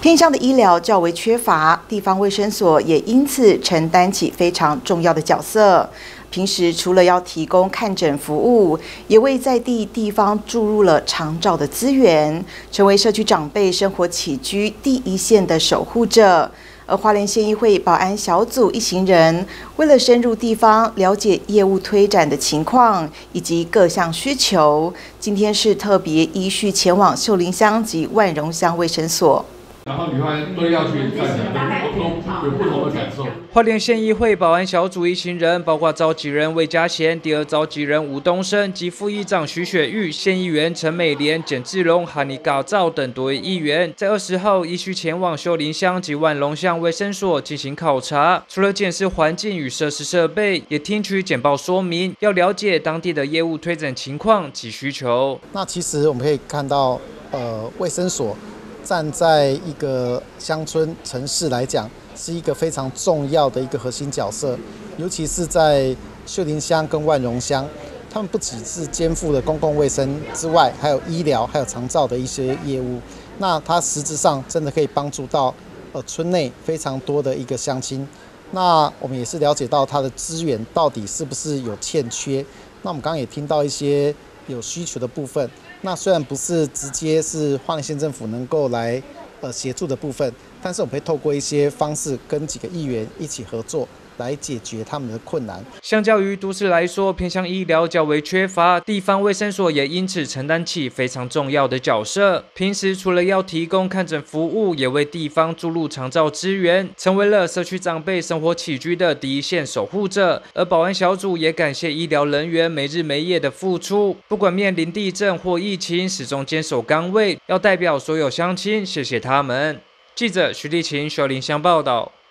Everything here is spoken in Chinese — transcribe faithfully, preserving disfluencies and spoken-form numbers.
偏乡的医疗较为缺乏，地方卫生所也因此承担起非常重要的角色。平时除了要提供看诊服务，也为在地地方注入了长照的资源，成为社区长辈生活起居第一线的守护者。而花莲县议会保安小组一行人，为了深入地方了解业务推展的情况以及各项需求，今天是特别依序前往秀林乡及万荣乡卫生所。 然后女方都要去看起来都都有不同的感受。 花莲县议会保安小组一行人，包括召集人魏家贤、第二召集人吴东升及副议长徐雪玉、县议员陈美莲、简志龙、哈尼嘎造等多位议员，在二十号依序前往秀林乡及万隆乡卫生所进行考察。除了检视环境与设施设备，也听取简报说明，要了解当地的业务推展情况及需求。 那其实我们可以看到，呃，卫生所站在一个乡村城市来讲，是一个非常重要的一个核心角色，尤其是在秀林乡跟万荣乡，他们不只是肩负了公共卫生之外，还有医疗、还有长照的一些业务。那它实质上真的可以帮助到呃村内非常多的一个乡亲。那我们也是了解到它的资源到底是不是有欠缺。那我们刚刚也听到一些有需求的部分。那虽然不是直接是花莲县政府能够来呃协助的部分，但是我们会透过一些方式跟几个议员一起合作，来解决他们的困难。 相较于都市来说，偏乡医疗较为缺乏，地方卫生所也因此承担起非常重要的角色。平时除了要提供看诊服务，也为地方注入长照资源，成为了社区长辈生活起居的第一线守护者。而保安小组也感谢医疗人员没日没夜的付出，不管面临地震或疫情，始终坚守岗位，要代表所有乡亲谢谢他们。记者徐立琴、秀林乡报道。